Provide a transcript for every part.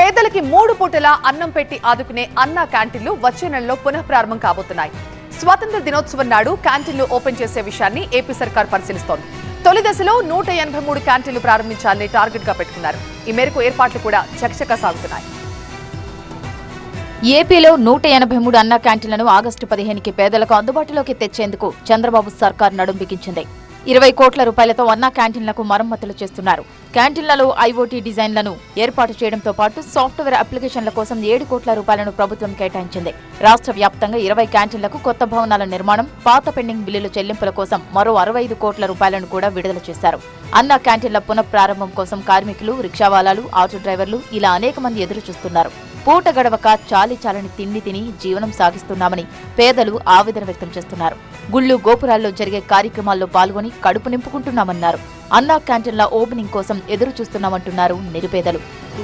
పేదలకి 3 పూటల అన్నం పెట్టి ఆదుకునే అన్న క్యాంటీన్లు వచ్చే నెలలో పునఃప్రారంభం కాబోతున్నాయి. స్వాతంత్ర దినోత్సవం నాడు క్యాంటీన్లు ఓపెన్ చేసే విషయాన్ని ఏపీ సర్కార్ పరిశీలిస్తోంది. తొలి దశలో 183 క్యాంటీన్లు ప్రారంభించాలని టార్గెట్ గా పెట్టుకున్నారు. ఈ మేరకు ఏర్పాట్లు కూడా చకచకా సాగుతున్నాయి. ఏపీలో 183 అన్న క్యాంటీన్లను ఆగస్టు 15కి పేదలకు అందుబాటులోకి తెచ్చేందుకు చంద్రబాబు సర్కార్ నడుం బిగించింది. 20 కోట్ల రూపాయలతో అన్న క్యాంటీన్లకు మరమ్మతులు చేస్తున్నారు. క్యాంటీన్లలో ఐఓటీ డిజైన్లను ఏర్పాటు చేయడంతో పాటు సాఫ్ట్వేర్ అప్లికేషన్ల కోసం 7 కోట్ల రూపాయలను ప్రభుత్వం కేటాయించింది. రాష్ట్ర వ్యాప్తంగా 20 క్యాంటీన్లకు కొత్త భవనాల నిర్మాణం, పాత పెండింగ్ బిల్లుల చెల్లింపుల కోసం మరో 65 కోట్ల రూపాయలను కూడా విడుదల చేశారు. అన్న క్యాంటీన్ల పునఃప్రారంభం కోసం కార్మికులు, రిక్షావాలాలు, ఆటో డ్రైవర్లు ఇలా అనేక మంది ఎదురు చూస్తున్నారు. పూట గడవక చాలని తిండి తిని జీవనం సాగిస్తున్నామని పేదలు ఆవేదన వ్యక్తం చేస్తున్నారు. గుళ్ళు, గోపురాల్లో జరిగే కార్యక్రమాల్లో పాల్గొని కడుపు నింపుకుంటున్నామన్నారు. అన్నా క్యాంటీన్ల ఓపెనింగ్ కోసం ఎదురు చూస్తున్నామంటున్నారు నిరుపేదలు.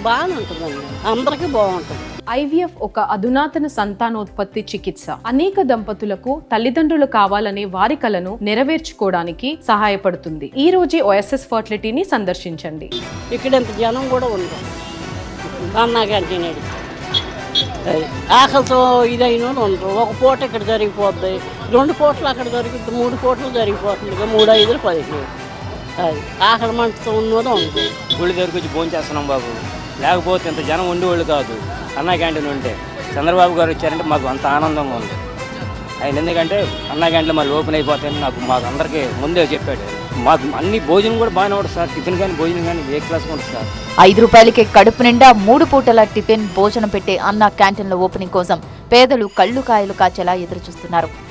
ఐవీఎఫ్ ఒక అధునాతన సంతానోత్పత్తి చికిత్స. అనేక దంపతులకు తల్లిదండ్రులు కావాలనే వారి కలను నెరవేర్చుకోవడానికి సహాయపడుతుంది. ఈ రోజే ఓఎస్ఎస్ ఫర్టిలిటీని సందర్శించండి. ఇక్కడ జనం కూడా ఉంది. అన్నా క్యాంటీన్ ఆకలితో ఇదైన ఉండరు. ఒక పూట ఇక్కడ జరిగిపోద్ది, 2 పూటలు అక్కడ జరిగిద్ది, 3 పూటలు జరిగిపోతుంది. 3, 5, 15 అది ఆకలి మంటతో ఉన్నదో ఉంది. గుళ్ళు దగ్గరికి వచ్చి భోజనం చేస్తున్నాం బాబు. లేకపోతే ఇంత జనం ఉండేవాళ్ళు కాదు. అన్నా క్యాంటీన్ ఉంటే చంద్రబాబు గారు వచ్చారంటే మాకు అంత ఆనందంగా ఉంది. ఆయన ఎందుకంటే అన్నా క్యాంటీన్లు మళ్ళీ ఓపెన్ అయిపోతాయని మాకు అందరికీ ముందే చెప్పాడు. మాకు అన్ని భోజనం కూడా బాగానే ఉంటుంది సార్. టిఫిన్ కానీ భోజనం కానీ ఏ క్లాస్ ఉంటుంది సార్. 5 రూపాయలకే కడుపు నిండా 3 పూటల టిఫిన్ భోజనం పెట్టే అన్న క్యాంటీన్ల ఓపెనింగ్ కోసం పేదలు కళ్ళు కాయలు కాచేలా ఎదురు చూస్తున్నారు.